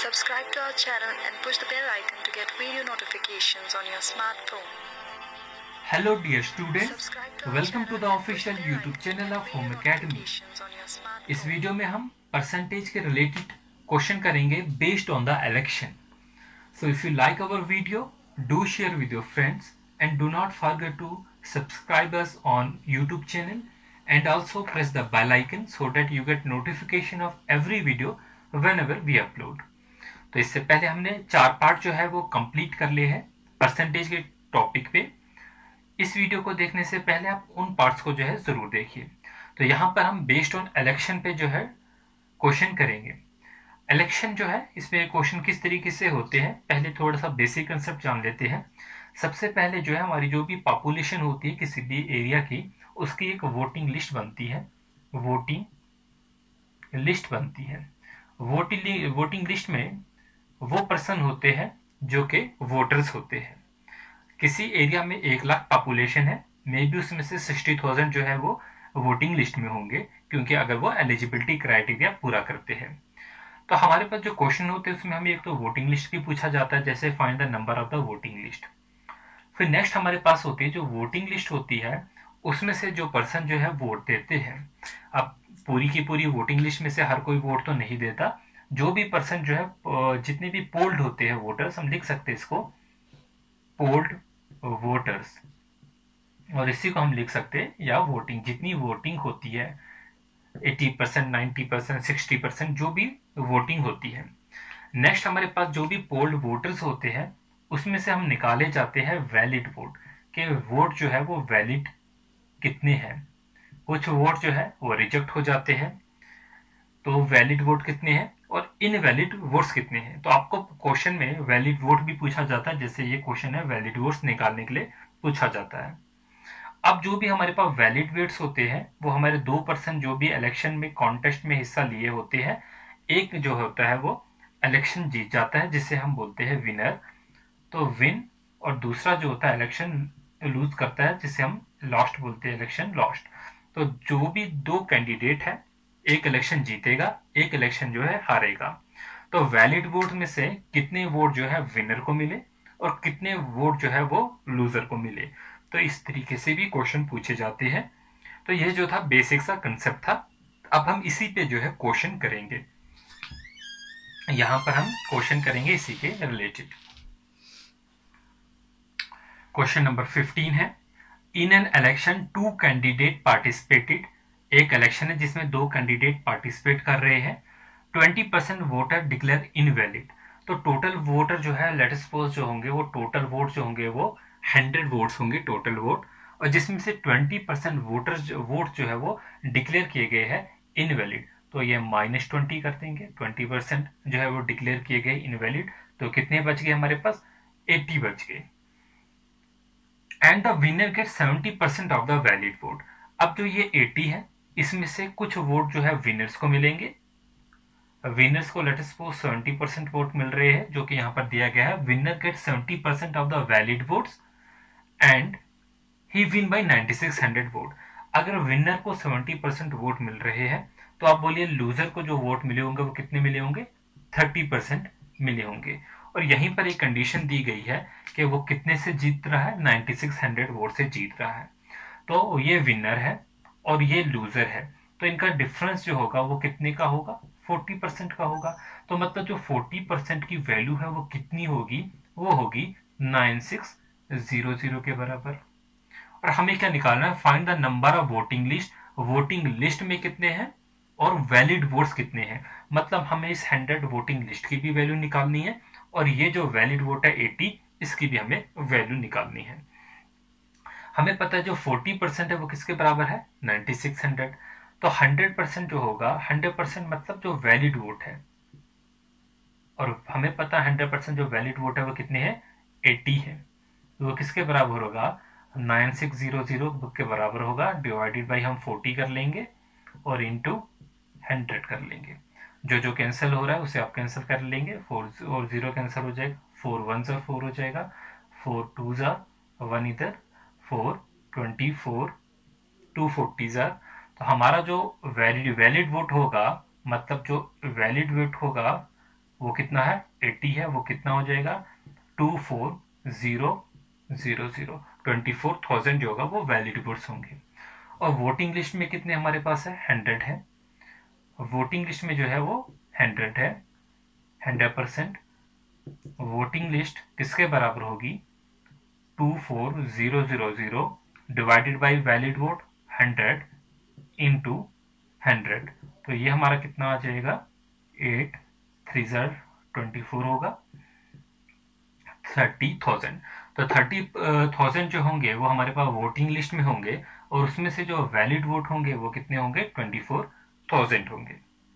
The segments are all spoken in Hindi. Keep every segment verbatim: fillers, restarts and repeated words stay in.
Subscribe to our channel and push the bell icon to get video notifications on your smartphone. Hello dear students, Subscribe to our welcome to channel the and push the official bell YouTube icon to channel get of video Home Academy. notifications on your smartphone. इस वीडियो में हम परसेंटेज के रिलेटेड क्वेश्चन करेंगे based on the election. So if you like our video, do share with your friends and do not forget to subscribe us on YouTube channel and also press the bell icon so that you get notification of every video whenever we upload. तो इससे पहले हमने चार पार्ट जो है वो कंप्लीट कर लिए हैं परसेंटेज के टॉपिक पे. इस वीडियो को देखने से पहले आप उन पार्ट्स को जो है जरूर देखिए. तो यहाँ पर हम बेस्ड ऑन इलेक्शन पे जो है क्वेश्चन करेंगे. इलेक्शन जो है इसमें क्वेश्चन किस तरीके से होते हैं, पहले थोड़ा सा बेसिक कंसेप्ट जान लेते हैं. सबसे पहले जो है हमारी जो भी पॉपुलेशन होती है किसी भी एरिया की, उसकी एक वोटिंग लिस्ट बनती है. वोटिंग लिस्ट बनती है. वोटिंग वोटिंग लिस्ट में वो पर्सन होते हैं जो कि वोटर्स होते हैं. किसी एरिया में एक लाख पॉपुलेशन है, मे बी उसमें से सिक्सटी थाउजेंड जो है वो वोटिंग लिस्ट में होंगे, क्योंकि अगर वो एलिजिबिलिटी क्राइटेरिया पूरा करते हैं. तो हमारे पास जो क्वेश्चन होते हैं उसमें हमें एक तो वोटिंग लिस्ट की पूछा जाता है, जैसे find the number of the voting list. फिर नेक्स्ट हमारे पास होती है जो वोटिंग लिस्ट होती है, उसमें से जो पर्सन जो है वोट देते हैं. अब पूरी की पूरी वोटिंग लिस्ट में से हर कोई वोट तो नहीं देता. जो भी पर्सन जो है, जितने भी पोल्ड होते हैं वोटर्स, हम लिख सकते हैं इसको पोल्ड वोटर्स, और इसी को हम लिख सकते हैं या वोटिंग. जितनी वोटिंग होती है अस्सी परसेंट, नब्बे परसेंट, साठ परसेंट जो भी वोटिंग होती है. नेक्स्ट हमारे पास जो भी पोल्ड वोटर्स होते हैं उसमें से हम निकाले जाते हैं वैलिड वोट, के वोट जो है वो वैलिड कितने हैं. कुछ वोट जो है वो रिजेक्ट हो जाते हैं, तो वैलिड वोट कितने हैं और इनवैलिड वोट्स कितने हैं. तो आपको क्वेश्चन में वैलिड वोट भी पूछा जाता है, जैसे ये क्वेश्चन है वैलिड वोट्स निकालने के लिए पूछा जाता है. अब जो भी हमारे पास वैलिड वोट्स होते हैं वो हमारे दो पर्सन जो भी इलेक्शन में कॉन्टेस्ट में हिस्सा लिए होते हैं, एक जो होता है वो इलेक्शन जीत जाता है जिसे हम बोलते हैं विनर, तो विन, और दूसरा जो होता है इलेक्शन लूज करता है जिसे हम लॉस्ट बोलते हैं, इलेक्शन लॉस्ट. तो जो भी दो कैंडिडेट है, एक इलेक्शन जीतेगा, एक इलेक्शन जो है हारेगा. तो वैलिड वोट में से कितने वोट जो है विनर को मिले और कितने वोट जो है वो लूजर को मिले. तो इस तरीके से भी क्वेश्चन पूछे जाते हैं. तो ये जो था बेसिक सा कंसेप्ट था. अब हम इसी पे जो है क्वेश्चन करेंगे. यहां पर हम क्वेश्चन करेंगे इसी के रिलेटेड. क्वेश्चन नंबर फिफ्टीन है, in an election two candidate participated. एक इलेक्शन है जिसमें दो कैंडिडेट पार्टिसिपेट कर रहे हैं. Twenty percent voter declare invalid. तो टोटल वोटर जो है लेट सपोज जो होंगे वो टोटल वोट जो होंगे वो हंड्रेड वोट्स होंगे टोटल वोट, और जिसमें से ट्वेंटी परसेंट वोटर वोट जो है वो डिक्लेयर किए गए हैं इनवैलिड. तो ये माइनस ट्वेंटी कर देंगे. ट्वेंटी परसेंट जो है वो डिक्लेयर किए गए इनवैलिड, तो कितने बच गए हमारे पास, एटी बच गए. And the winner get seventy percent of the valid vote. अब जो ये एटी है इसमें से कुछ वोट जो है विनर्स को मिलेंगे. विनर्स को let suppose seventy percent vote मिल रहे हैं, जो कि यहां पर दिया गया है. Winner get seventy percent of the valid votes and he win by ninety six hundred vote. अगर विनर को सेवेंटी परसेंट वोट मिल रहे हैं तो आप बोलिए लूजर को जो वोट मिले होंगे वो कितने मिले होंगे, थर्टी परसेंट मिले होंगे. और यहीं पर एक कंडीशन दी गई है कि वो कितने से जीत रहा है, नाइंटी सिक्स हंड्रेड वोट से जीत रहा है. तो ये विनर है और ये लूजर है, तो इनका डिफरेंस जो होगा वो कितने का होगा, फोर्टी परसेंट का होगा. तो मतलब जो फोर्टी परसेंट की वैल्यू है वो कितनी होगी, वो होगी नाइन सिक्स जीरो जीरो के बराबर. और हमें क्या निकालना है, find the number of voting list. Voting list में कितने हैं और वैलिड वोट्स कितने हैं. मतलब हमें इस हंड्रेड वोटिंग लिस्ट की भी वैल्यू निकालनी है, और ये जो वैलिड वोट है एटी, इसकी भी हमें वैल्यू निकालनी है. हमें पता है जो फोर्टी परसेंट है वो किसके बराबर है, नाइंटी सिक्स हंड्रेड. तो हंड्रेड परसेंट जो होगा, हंड्रेड परसेंट मतलब जो वैलिड वोट है, और हमें पता है हंड्रेड परसेंट जो वैलिड वोट है वो कितने हैं, एटी है. तो वो किसके बराबर होगा, नाइन सिक्स जीरो जीरो के बराबर होगा. डिवाइडेड बाई हम फोर्टी कर लेंगे और इंटू हंड्रेड कर लेंगे. जो जो कैंसिल हो रहा है उसे आप कैंसिल कर लेंगे. फोर और जीरो कैंसिल हो जाएगा, फोर वन जार फोर हो जाएगा, फोर टू जार वन इधर, four twenty four, two forty जार. तो हमारा जो वैलिड वैलिड वोट होगा, मतलब जो वैलिड वोट होगा वो कितना है अस्सी है, वो कितना हो जाएगा two four zero zero zero twenty four thousand जो होगा वो वैलिड वोट्स होंगे। और वोटिंग लिस्ट में कितने हमारे पास है हंड्रेड है, वोटिंग लिस्ट में जो है वो हंड्रेड है, हंड्रेड परसेंट वोटिंग लिस्ट किसके बराबर होगी two four zero zero zero divided by valid vote hundred into hundred, तो ये हमारा कितना आ जाएगा एट थ्री जार ट्वेंटी फोर होगा थर्टी थाउजेंड। तो थर्टी थाउजेंड जो होंगे वो हमारे पास वोटिंग लिस्ट में होंगे और उसमें से जो वैलिड वोट होंगे वो कितने होंगे ट्वेंटी फोर थाउजेंड होंगे।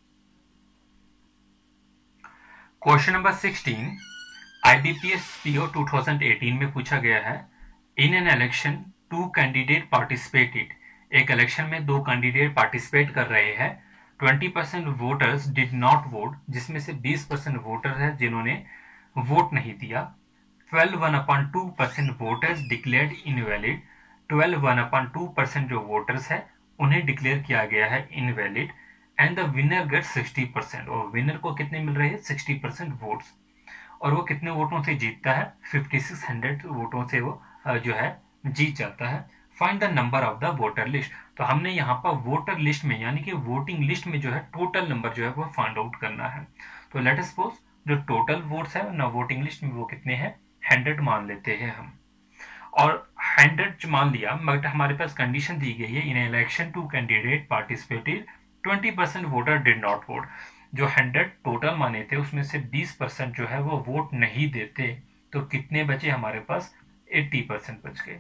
Question number sixteen IBPS PO two thousand eighteen में पूछा गया है in an election two candidate participated, एक इलेक्शन में दो कैंडिडेट पार्टिसिपेट कर रहे हैं, twenty percent voters did not vote, जिसमें से बीस परसेंट वोटर है जिन्होंने वोट नहीं दिया, twelve one upon two percent voters declared invalid, twelve one upon two percent जो वोटर्स है उन्हें डिक्लेयर किया गया है invalid, and the winner get sixty percent, और विनर को कितने मिल रहे हैं सिक्सटी परसेंट वोट्स, और वो कितने वोटों से जीतता है फिफ्टी सिक्स हंड्रेड वोटों से वो जो है जीत जाता है। Find the number of the voter list, तो हमने यहाँ पर वोटर लिस्ट में यानी कि वोटिंग लिस्ट में जो है टोटल नंबर जो है वो फाइंड आउट करना है। तो लेट अस सपोज जो टोटल वोट्स है ना वोटिंग लिस्ट में वो कितने हैं हंड्रेड मान लेते हैं हम, और हंड्रेड मान लिया बट हमारे पास कंडीशन दी गई है in election two candidate participated twenty percent voter did not vote, जो हंड्रेड टोटल माने थे उसमें से बीस परसेंट जो है वो वोट नहीं देते, तो कितने बचे हमारे पास अस्सी परसेंट बच गए,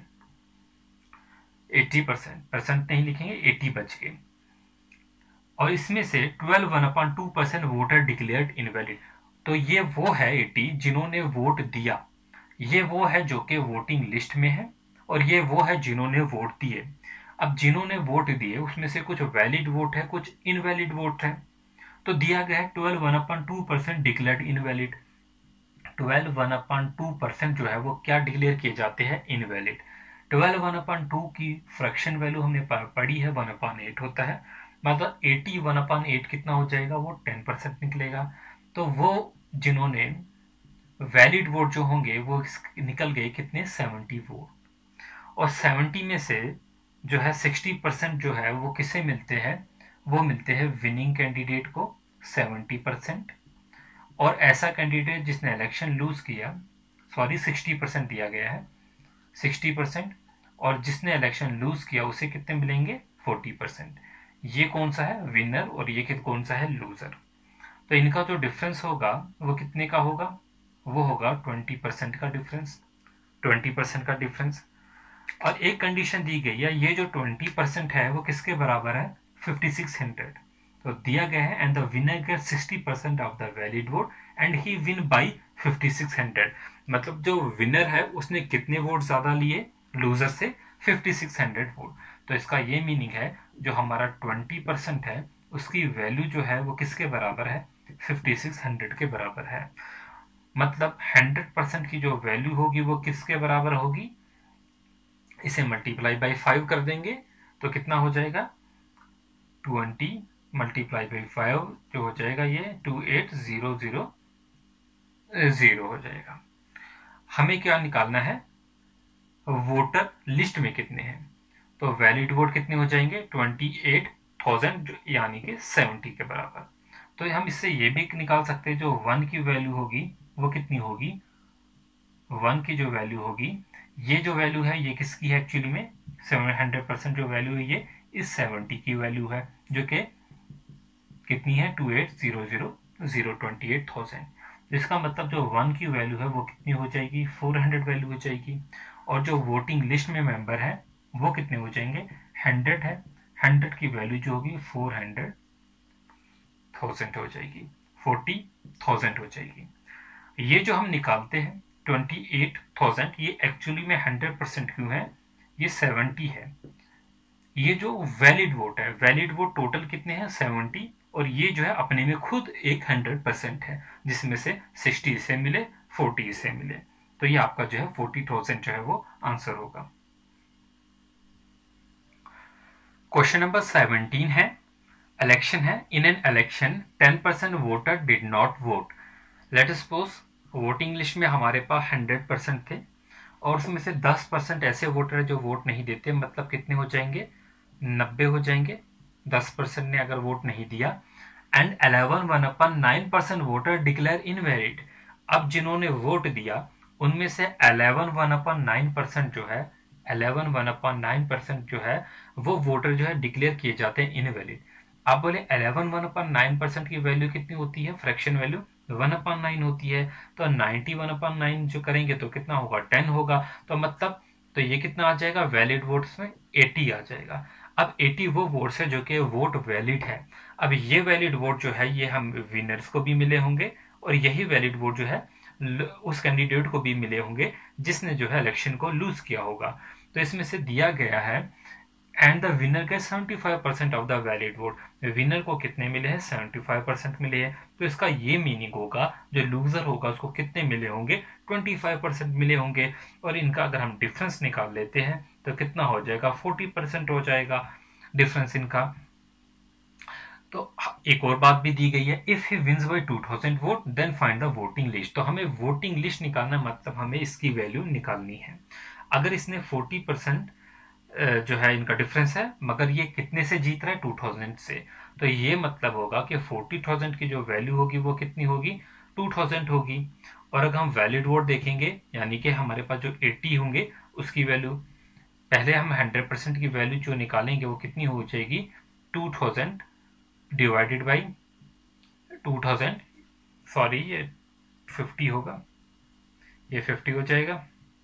अस्सी परसेंट परसेंट नहीं लिखेंगे अस्सी बच गए, और इसमें से twelve one upon two percent voter declared invalid, तो ये वो है अस्सी जिन्होंने वोट दिया, ये वो है जो कि वोटिंग लिस्ट में है, और ये वो है जिन्होंने वोट दिए। अब जिन्होंने वोट दिए उसमें से कुछ वैलिड वोट है कुछ इनवैलिड वोट है, तो दिया गया है twelve one upon two percent declared invalid, twelve one upon two percent जो है वो क्या डिक्लेयर किए जाते हैं invalid, twelve one upon two की फ्रैक्शन वैल्यू हमने पढ़ी है वन अपॉन एट होता है, मतलब एटी वन अपॉन एट कितना हो जाएगा वो टेन परसेंट निकलेगा, तो वो जिन्होंने वैलिड वोट जो होंगे वो निकल गए कितने सेवेंटी वोट, और सेवेंटी में से जो है सिक्सटी परसेंट जो है वो किसे मिलते हैं वो मिलते हैं विनिंग कैंडिडेट को सेवेंटी परसेंट, और ऐसा कैंडिडेट जिसने इलेक्शन लूज किया सॉरी सिक्सटी परसेंट दिया गया है सिक्सटी परसेंट, और जिसने इलेक्शन लूज किया उसे कितने मिलेंगे फोर्टी परसेंट, ये कौन सा है विनर और ये कौन सा है लूजर, तो इनका जो डिफरेंस होगा वो कितने का होगा वो होगा ट्वेंटी परसेंट का डिफरेंस, ट्वेंटी परसेंट का डिफरेंस, और एक कंडीशन दी गई है ये जो ट्वेंटी परसेंट है वो किसके बराबर है फिफ्टी सिक्स हंड्रेड, तो दिया गया है and the winner get sixty percent of the valid vote and he win by fifty six hundred, मतलब जो विनर है उसने कितने वोट ज्यादा लिए लूजर से फिफ्टी सिक्स हंड्रेड वोट, तो इसका ये मीनिंग है जो हमारा ट्वेंटी परसेंट है उसकी वैल्यू जो है वो किसके बराबर है फिफ्टी सिक्स हंड्रेड के बराबर है, मतलब हंड्रेड परसेंट की जो वैल्यू होगी वो किसके बराबर होगी, इसे मल्टीप्लाई बाई फाइव कर देंगे तो कितना हो जाएगा ट्वेंटी मल्टीप्लाई बाई फाइव जो हो जाएगा ये two eight zero zero zero हो जाएगा। हमें क्या निकालना है वोटर लिस्ट में कितने हैं, तो वैलिड वोट कितने हो जाएंगे ट्वेंटी एट थाउजेंड यानी कि सेवेंटी के बराबर, तो हम इससे ये भी निकाल सकते हैं जो वन की वैल्यू होगी वो कितनी होगी, वन की जो वैल्यू होगी ये जो वैल्यू है ये किसकी है एक्चुअली में सेवन हंड्रेड परसेंट जो वैल्यू है ये इस सेवेंटी की वैल्यू है जो कि कितनी है two eight zero zero zero twenty eight thousand, जिसका मतलब जो वन की वैल्यू है वो कितनी हो जाएगी फोर हंड्रेड वैल्यू हो जाएगी, और जो वोटिंग लिस्ट में मेंबर है वो कितने हो जाएंगे हंड्रेड है, हंड्रेड की वैल्यू जो होगी फोर हंड्रेड थाउजेंड हो जाएगी फोर्टी थाउजेंड हो जाएगी। ये जो हम निकालते हैं ट्वेंटी एट थाउजेंड ये एक्चुअली में हंड्रेड परसेंट क्यों है ये सेवेंटी है, ये जो वैलिड वोट है वैलिड वोट टोटल कितने हैं सेवेंटी, और ये जो है अपने में खुद एक हंड्रेड परसेंट है जिसमें से सिक्सटी इसे मिले फोर्टी इसे मिले, तो ये आपका जो है फोर्टी थाउजेंड जो है वो आंसर होगा। क्वेश्चन नंबर सेवनटीन है इलेक्शन है in an election ten percent voter did not vote, let suppose voting list में हमारे पास हंड्रेड परसेंट थे और उसमें से दस परसेंट ऐसे वोटर जो वोट नहीं देते, मतलब कितने हो जाएंगे, नब्बे हो जाएंगे। दस परसेंट ने अगर वोट नहीं दिया and eleven one upon nine percent voter declare invalid. अब जिन्होंने वोट दिया उनमें से eleven one upon nine percent जो है eleven one upon nine percent जो है वो वोटर जो है डिक्लेयर किए जाते हैं इनवैलिड। आप बोले eleven one upon nine percent की वैल्यू कितनी होती है, fraction value one upon nine होती है, तो नाइन्टी वन अपन नाइन जो करेंगे तो कितना होगा, टेन होगा। तो मतलब तो ये कितना आ जाएगा, वैलिड वोट्स में एटी आ जाएगा। अब एटी वो वोट्स है जो कि वोट वैलिड है। अब ये वैलिड वोट जो है ये हम विनर्स को भी मिले होंगे और यही वैलिड वोट जो है उस कैंडिडेट को भी मिले होंगे जिसने जो है इलेक्शन को लूज किया होगा। तो इसमें से दिया गया है एंड द विनर के seventy five percent of the valid vote. Winner को कितने मिले हैं, सेवेंटी फाइव परसेंट मिले हैं। तो इसका ये मीनिंग होगा जो लूजर होगा उसको कितने मिले होंगे, ट्वेंटी फाइव परसेंट मिले होंगे। और इनका अगर हम डिफरेंस निकाल लेते हैं तो कितना हो जाएगा, फोर्टी परसेंट हो जाएगा डिफरेंस इनका। तो एक और बात भी दी गई है, if he wins by two thousand vote then find the voting list. तो हमें वोटिंग लिस्ट निकालना मतलब हमें इसकी वैल्यू निकालनी है। अगर इसने फोर्टी परसेंट जो है इनका डिफरेंस है, मगर ये कितने से जीत रहा है, टू थाउजेंड से, तो ये मतलब होगा कि फोर्टी थाउजेंड की जो वैल्यू होगी वो कितनी होगी, टू थाउजेंड होगी। और अगर हम वैलिड वोट देखेंगे यानी कि हमारे पास जो एटी होंगे उसकी वैल्यू, पहले हम हंड्रेड परसेंट की वैल्यू जो निकालेंगे वो कितनी हो जाएगी, two thousand divided by two thousand, sorry ये फिफ्टी होगा, ये फिफ्टी हो जाएगा,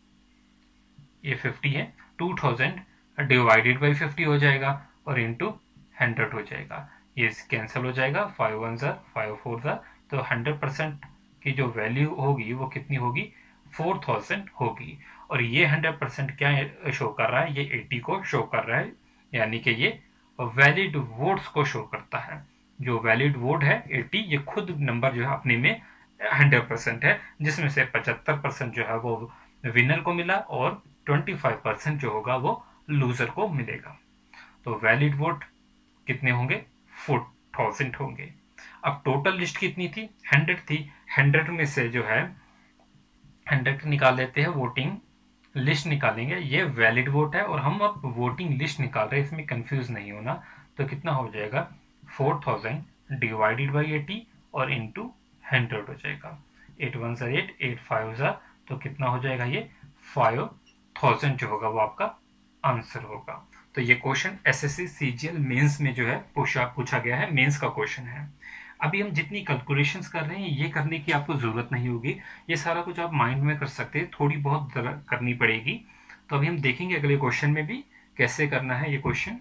ये फिफ्टी है, two thousand divided by fifty हो जाएगा और इंटू हंड्रेड हो जाएगा, ये कैंसिल हो जाएगा, फाइव वन ज़र फाइव फोर ज़र, तो हंड्रेड परसेंट की जो वैल्यू होगी वो कितनी होगी, फोर थाउजेंड होगी। और ये हंड्रेड परसेंट क्या शो कर रहा है, ये एटी को शो कर रहा है, यानी कि ये वैलिड वोट्स को शो करता है। जो वैलिड वोट है एटी, ये खुद नंबर जो है अपने में हंड्रेड परसेंट है, जिसमें से पचहत्तर परसेंट जो है वो विनर को मिला और ट्वेंटी फाइव परसेंट जो होगा वो लूजर को मिलेगा। तो वैलिड वोट कितने होंगे, फोर थाउजेंड होंगे। अब टोटल लिस्ट कितनी थी, हंड्रेड थी, हंड्रेड में से जो है हंड्रेड निकाल लेते हैं, वोटिंग लिस्ट निकालेंगे, ये वैलिड वोट है और हम अब वोटिंग लिस्ट निकाल रहे हैं, इसमें कंफ्यूज नहीं होना। तो कितना हो जाएगा, four thousand divided by eighty और इंटू हंड्रेड हो जाएगा, एट वन ज़र एट, एट फाइव ज़र, तो कितना हो जाएगा, ये फाइव थाउजेंड जो होगा वो आपका आंसर होगा। तो ये क्वेश्चन एसएससी सीजीएल मेंस में जो है पूछा पूछा गया है, मेंस का क्वेश्चन है। अभी हम जितनी कैलकुलेशंस कर रहे हैं ये करने की आपको जरूरत नहीं होगी, ये सारा कुछ आप माइंड में कर सकते हैं, थोड़ी बहुत करनी पड़ेगी। तो अभी हम देखेंगे अगले क्वेश्चन में भी कैसे करना है ये क्वेश्चन।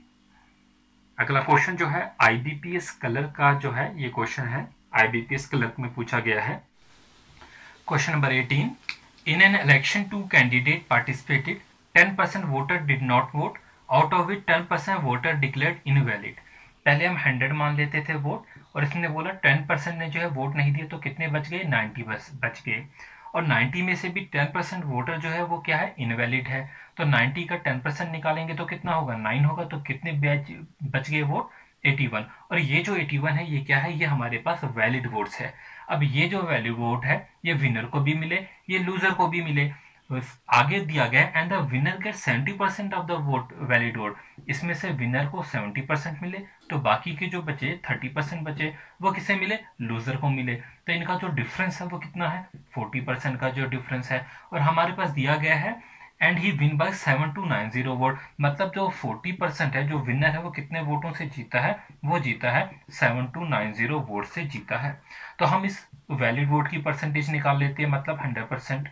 अगला क्वेश्चन जो है आईबीपीएस कलर का जो है ये क्वेश्चन है, आईबीपीएस कलर में पूछा गया है। Question number eighteen, in an election two candidate participated, ten percent voter did not vote, out of which ten percent voter declared invalid। पहले हम हंड्रेड मान लेते थे वोट और इसने बोला टेन परसेंट ने जो है वोट नहीं दिया, तो कितने बच गए, नाइन्टी बस बच गए। और नाइन्टी में से भी टेन परसेंट वोटर जो है वो क्या है, इनवैलिड है। तो नाइन्टी का टेन परसेंट निकालेंगे तो कितना होगा, नाइन होगा। तो कितने बच गए वोट, एटी वन। और ये जो एटी वन है ये क्या है, ये हमारे पास वैलिड वोट्स है। अब ये जो वैलिड वोट है ये विनर को भी मिले, ये लूजर को भी मिले। तो आगे दिया गया and the winner get seventy percent of the vote valid vote, इसमें से विनर को सेवेंटी परसेंट मिले, तो बाकी के जो बचे थर्टी परसेंट बचे वो किसे मिले, लूजर को मिले। तो इनका जो डिफरेंस है वो कितना है, फोर्टी परसेंट का जो डिफरेंस है। और हमारे पास दिया गया है and he win by seven two nine zero vote, मतलब जो फोर्टी परसेंट है जो विनर है वो कितने वोटों से जीता है, वो जीता है seven two nine zero vote से जीता है। तो हम इस वैलिड वोट की परसेंटेज निकाल लेते हैं, मतलब हंड्रेड परसेंट।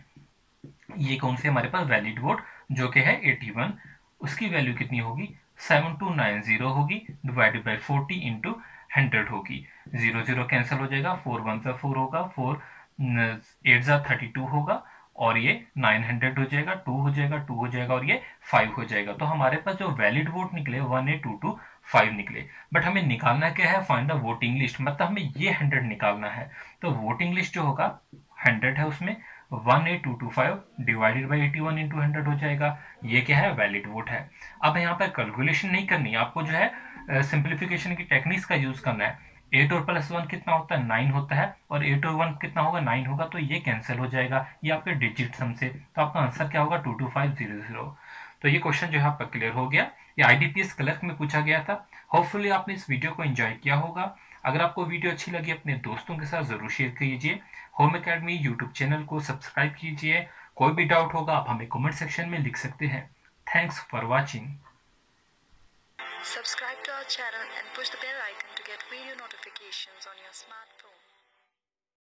ये कौन से हमारे पास वैलिड वोट जो कि है एटी वन, उसकी वैल्यू कितनी होगी, सेवन टू नाइन जीरो होगी divided by forty into hundred होगी। जीरो जीरो कैंसिल हो जाएगा, फोर वन सा फोर होगा, फोर एट सा थर्टी टू होगा और ये नाइन हंड्रेड हो जाएगा, टू हो जाएगा, टू हो जाएगा और ये फाइव हो जाएगा। तो हमारे पास जो वैलिड वोट निकले one eight two two five निकले। बट हमें निकालना क्या है, फाइंड द वोटिंग लिस्ट, मतलब हमें ये हंड्रेड निकालना है। तो वोटिंग लिस्ट जो होगा हंड्रेड है, उसमें one eight two two five divided by eighty one into hundred हो जाएगा। ये क्या है, वैलिड वोट है। अब यहाँ पर कैलकुलेशन नहीं करनी, आपको जो है सिंप्लीफिकेशन की टेक्निक्स का यूज करना है। एट और प्लस वन कितना होता है, नाइन होता है, और एट और वन कितना होगा, नाइन होगा, तो ये कैंसिल हो जाएगा ये आपके डिजिट सम से। तो आपका आंसर क्या होगा, two two five zero zero. तो ये क्वेश्चन जो है आपका क्लियर हो गया। ये आईबीपीएस क्लर्क में पूछा गया था। होपफुली आपने इस वीडियो को एंजॉय किया होगा। अगर आपको वीडियो अच्छी लगी अपने दोस्तों के साथ जरूर शेयर कीजिए। होम एकेडमी यूट्यूब चैनल को सब्सक्राइब कीजिए। कोई भी डाउट होगा आप हमें कमेंट सेक्शन में लिख सकते हैं। Thanks for watching. Subscribe to our channel and push the bell icon to get video notifications on your smartphone.